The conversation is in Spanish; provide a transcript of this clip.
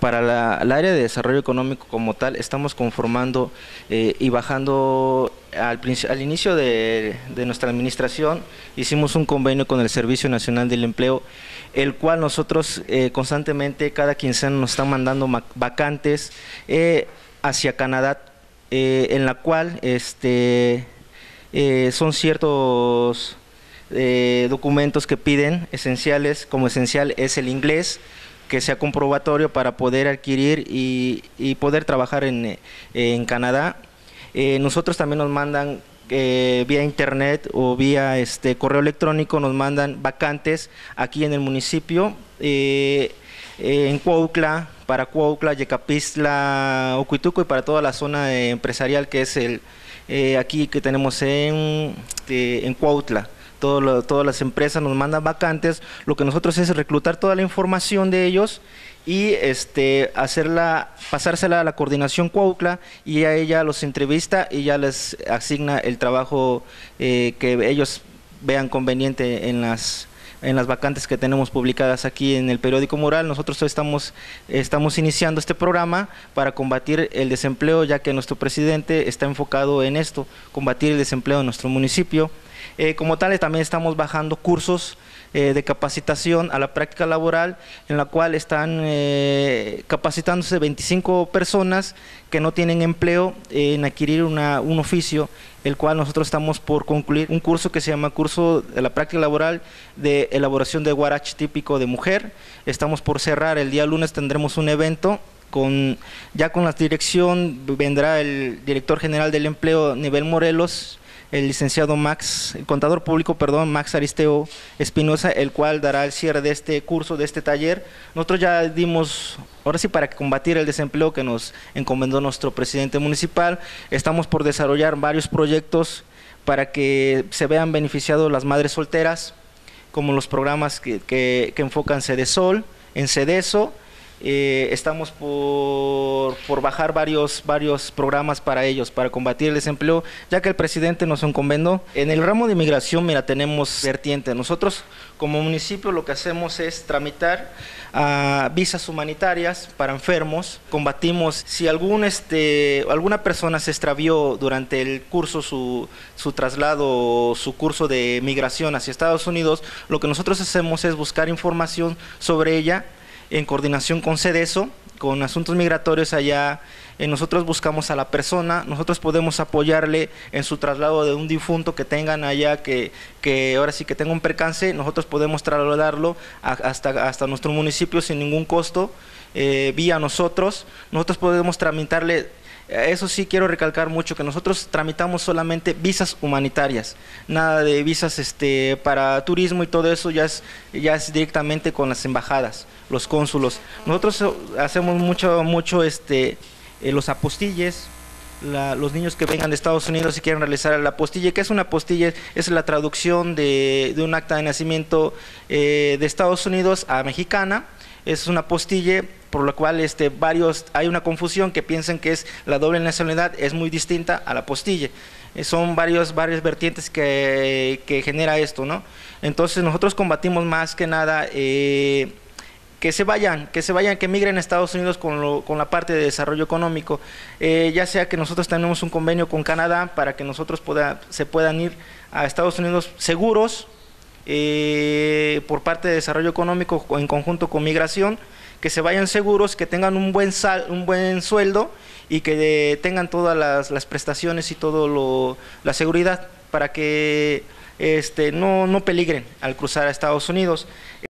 para el área de desarrollo económico como tal, estamos conformando y bajando al inicio de nuestra administración, hicimos un convenio con el Servicio Nacional del Empleo, el cual nosotros constantemente, cada quincena nos están mandando vacantes hacia Canadá, en la cual son ciertos documentos que piden esenciales, como esencial es el inglés, que sea comprobatorio para poder adquirir y poder trabajar en Canadá. Nosotros también nos mandan vía internet o vía correo electrónico, nos mandan vacantes aquí en el municipio, en Cuautla, para Cuautla, Yecapistla, Ocuituco y para toda la zona empresarial que es aquí que tenemos en Cuautla. Todas las empresas nos mandan vacantes, lo que nosotros es reclutar toda la información de ellos y pasársela a la coordinación Cuautla, y a ella los entrevista y ya les asigna el trabajo que ellos vean conveniente en las vacantes que tenemos publicadas aquí en el periódico Mural. Nosotros estamos iniciando este programa para combatir el desempleo, ya que nuestro presidente está enfocado en esto, combatir el desempleo en nuestro municipio. Como tal, también estamos bajando cursos de capacitación a la práctica laboral, en la cual están capacitándose 25 personas que no tienen empleo en adquirir un oficio, el cual nosotros estamos por concluir un curso que se llama Curso de la Práctica Laboral de Elaboración de Guarache Típico de Mujer. Estamos por cerrar, el día lunes tendremos un evento, ya con la dirección vendrá el director general del empleo a nivel Morelos, el licenciado el contador público, Max Aristeo Espinosa, el cual dará el cierre de este curso, de este taller. Nosotros ya dimos, ahora sí, para combatir el desempleo que nos encomendó nuestro presidente municipal, estamos por desarrollar varios proyectos para que se vean beneficiados las madres solteras, como los programas que enfocan Cedesol, en Cedeso. Estamos por bajar varios programas para ellos, para combatir el desempleo, ya que el presidente nos encomendó. En el ramo de inmigración, mira, tenemos vertiente. Nosotros como municipio lo que hacemos es tramitar visas humanitarias para enfermos. Combatimos si alguna persona se extravió durante el curso, su traslado, su curso de migración hacia Estados Unidos, lo que nosotros hacemos es buscar información sobre ella en coordinación con Cedeso, con asuntos migratorios allá. Nosotros buscamos a la persona, nosotros podemos apoyarle en su traslado de un difunto que tengan allá, que ahora sí que tenga un percance, nosotros podemos trasladarlo hasta nuestro municipio sin ningún costo, vía nosotros podemos tramitarle. Eso sí quiero recalcar mucho, que nosotros tramitamos solamente visas humanitarias, nada de visas para turismo, y todo eso ya es directamente con las embajadas, los cónsulos. Nosotros hacemos mucho los apostilles, los niños que vengan de Estados Unidos y quieren realizar la apostille. ¿Qué es una apostille? Es la traducción de un acta de nacimiento de Estados Unidos a mexicana. Es una apostille, por lo cual hay una confusión, que piensan que es la doble nacionalidad, es muy distinta a la apostille. Son varias vertientes que genera esto, ¿no? Entonces nosotros combatimos más que nada que migren a Estados Unidos con la parte de desarrollo económico, ya sea que nosotros tenemos un convenio con Canadá para que nosotros se puedan ir a Estados Unidos seguros, por parte de desarrollo económico en conjunto con migración, que se vayan seguros, que tengan un buen sueldo y que tengan todas las prestaciones y todo la seguridad para que no peligren al cruzar a Estados Unidos.